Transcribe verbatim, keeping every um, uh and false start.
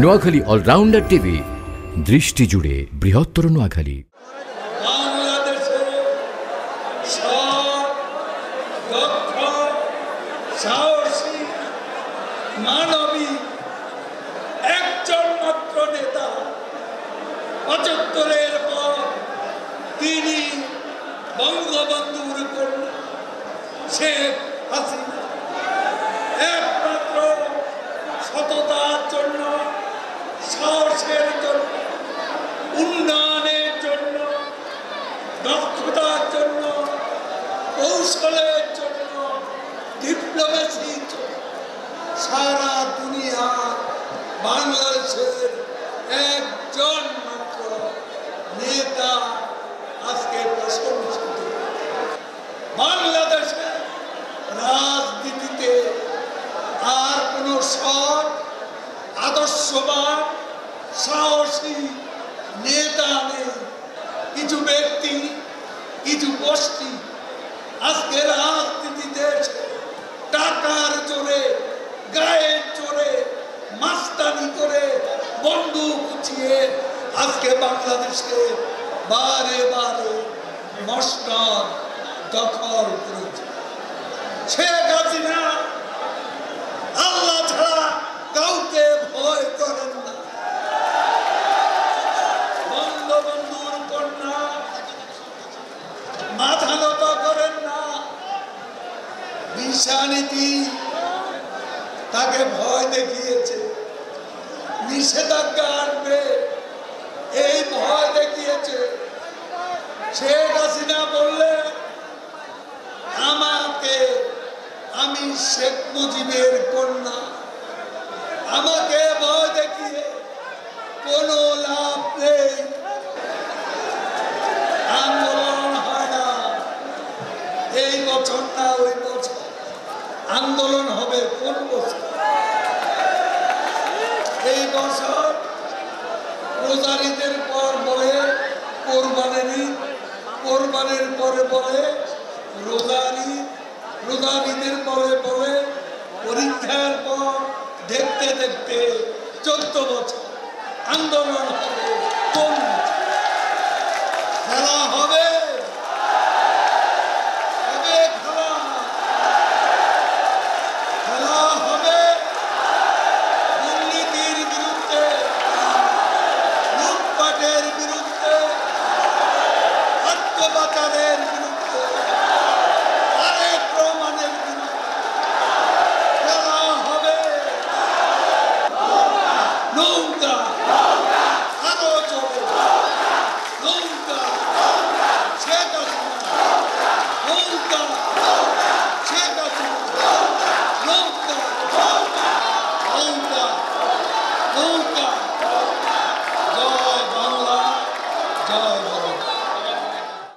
Noakhali allrounder TV, দৃষ্টি জুড়ে বৃহত্তর নোয়াখালী। মানবী একজন মাত্র নেতা, পঁচাত্তরের পর তিনি বঙ্গবন্ধুর কন্যা শেখ হাসিনা। একমাত্র সততার জন্য, সাহসের জন্য, উন্নয়নের জন্য, দক্ষতার জন্য, কৌশলের জন্য, ডিপ্লোমেসির জন্য সারা দুনিয়া বাংলাদেশের একজন মাত্র নেতা আজকে প্রশংসিত। বাংলাদেশের রাজনীতিতে আর কোন সৎ, আদর্শবান, সাহসী নেতা নেই। কিছু ব্যক্তি, কিছু গোষ্ঠী আজকে রাজনীতিতে টাকার জোরে, গায়ের জোরে, মাস্তানি করে, বন্দুক উঠিয়ে আজকে বাংলাদেশকে বারে বারে মসনদ দখল করেছে। শেখ হাসিনা আল্লাহ ছাড়া কাউকে ভয় করেন না। বঙ্গবন্ধুর কন্যা মাথা নত করেন না। বিষানীতি তাকে ভয় দেখিয়েছে, নিষেধাজ্ঞা আনবে এই ভয় দেখিয়েছে। শেখ হাসিনা বললে আমাকে, আমি শেখ মুজিবের কন্যা, আমাকে ভয় দেখিয়ে কোনো লাভ নেই। আন্দোলন হয় না এই বছর না ওই বছর, আন্দোলন হবে কোন বছর? এই বছর রোজার ঈদের পর বলে কোরবানির ঈদ, কোরবানির পরে বলে রোজার ঈদ, রোজার ঈদের পরে বলে পরীক্ষার পর, দেখতে দেখতে চোদ্দ বছর আন্দোলন হবে কোন? খেলা হবে